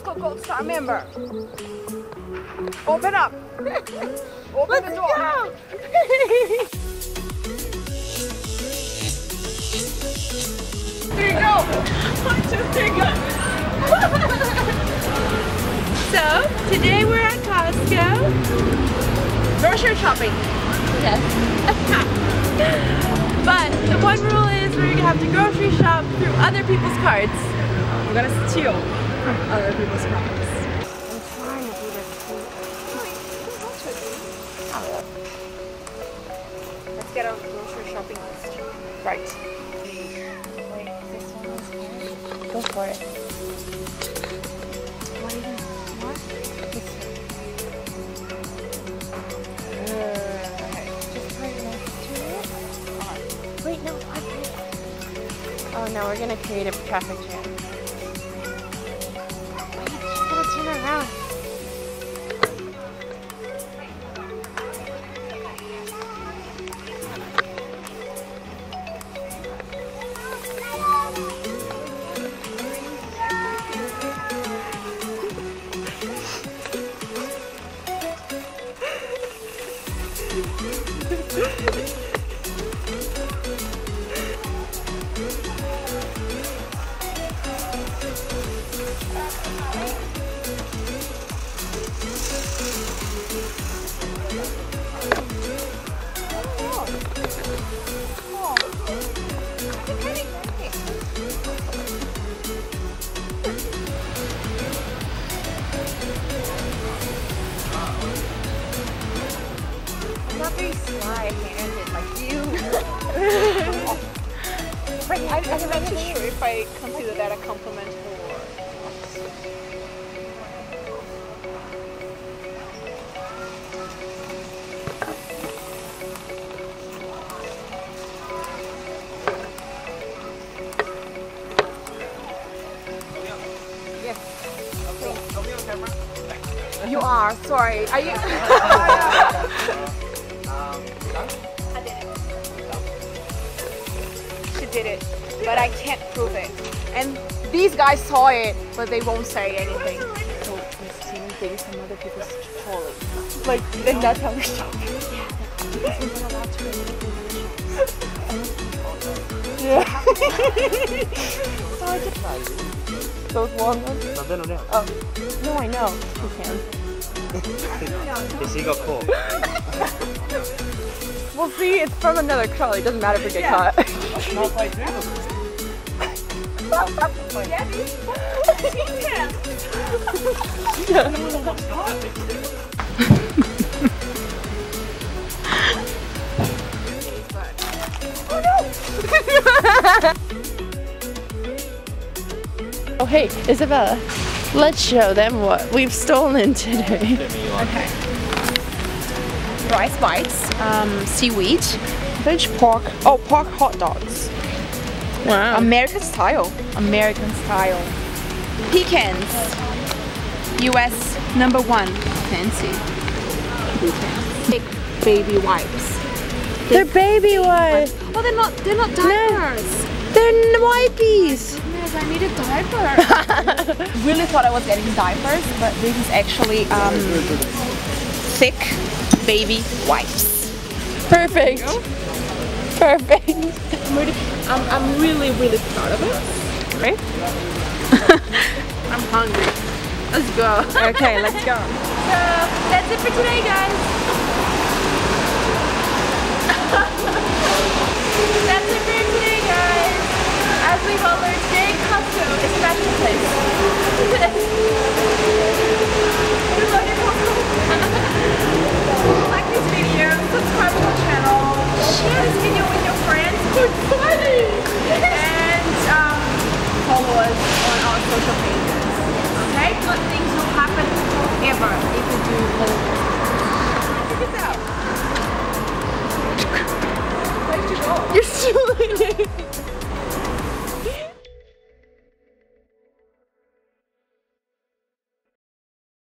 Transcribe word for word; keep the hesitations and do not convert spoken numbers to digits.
Costco Gold Star member. Open up. Open Let's the door. go. There you go. One, two, three, go. So, today we're at Costco. Grocery shopping. Yes. But the one rule is we're gonna have to grocery shop through other people's cards. We're gonna steal from other people's cards. I'm trying to do this too. Let's get our grocery shopping list. Right. Wait, this one is here. Go for it. What even? What? This one. Uh, okay. Just right next to it. Wait, no, what? Oh no, we're gonna create a traffic jam. Wait, you gotta turn around. Not very sly-handed like you. Right, I, I'm not too sure if I consider that a compliment or yes. You are, sorry. Are you? She did it, but I can't prove it. And these guys saw it, but they won't say anything. So we're stealing things from other people's trolley. Like, then that's how we shop. Yeah. So I just those walnuts. Oh, no, I know. You can. Is he got caught? Well, see, it's from another trolley. It doesn't matter if we get caught. Oh hey, Isabella, let's show them what we've stolen today. Okay. Rice bites, um, seaweed, veg pork, oh, pork hot dogs. Wow. American style. American style. Pecans. U S number one. Fancy. Big baby wipes. They're baby wipes. Oh, they're not. They're not diapers. They're wipies. Goodness, I need a diaper. Really thought I was getting diapers, but this is actually um, thick baby wipes. Perfect. Perfect. I'm really, I'm, I'm really, really proud of it. Right? I'm hungry. Let's go. Okay, let's go. So that's it for today, guys. That's it for today, guys. As we've all learned today, Costco is a magical place. We love you, Costco. Like this video, subscribe to the channel, share this video with your friends. It's funny. And um, follow us on our social pages. Okay? Good things will happen ever if you do follow us.